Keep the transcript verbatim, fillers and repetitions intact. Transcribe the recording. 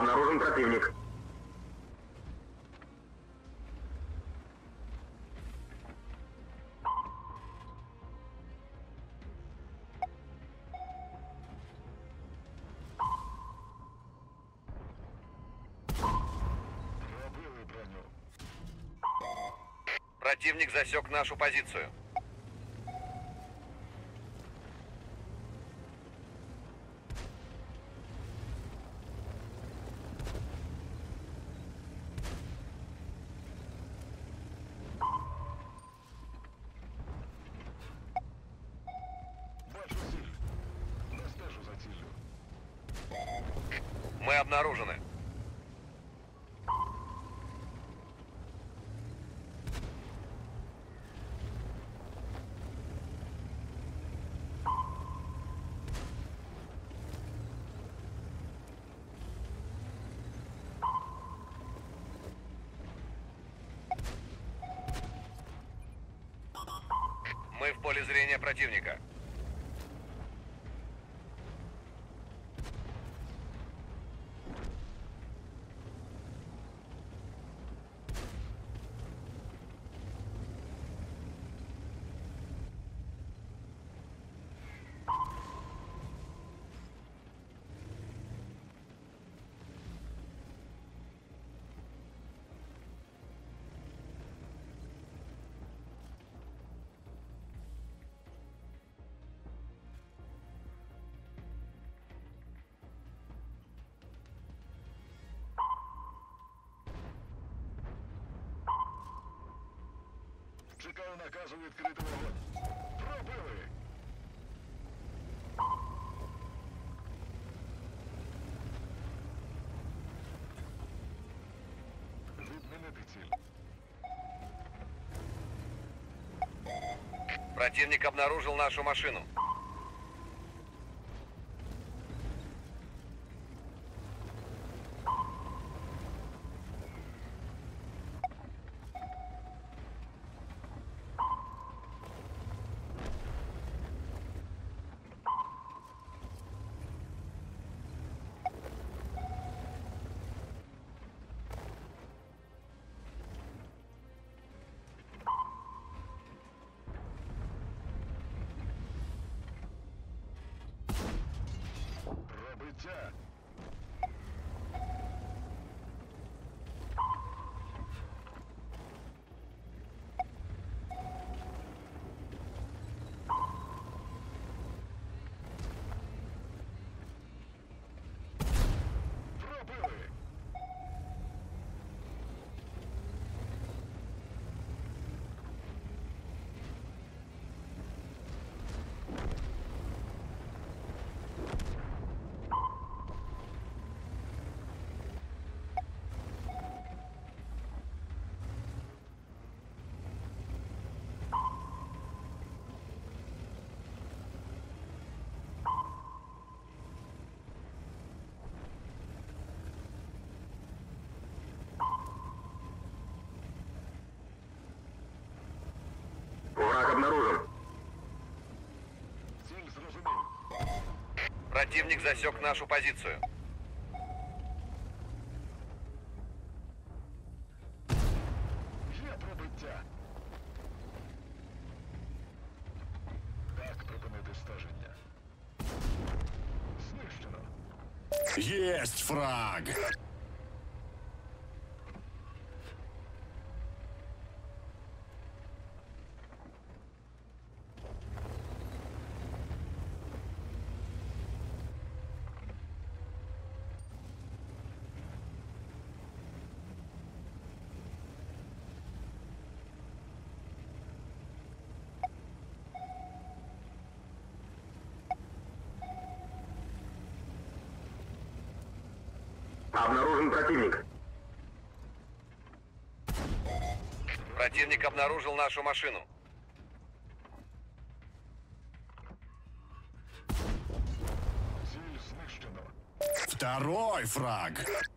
Обнаружен противник. Противник засек нашу позицию. Бачу ціль. Достежу за ціллю. Мы обнаружены. Мы в поле зрения противника. Чекаю наказу відкрити вогонь. Пробили! Відмінити ціль. Противник обнаружил нашу машину. Пробиття! Пробили! Враг обнаружен. Ціль зрозумів. Противник засек нашу позицию. Є пробиття. Так, припинити стеження. Знищено. Есть фраг! Обнаружен противник. Противник обнаружил нашу машину. Ціль знищено. Второй фраг!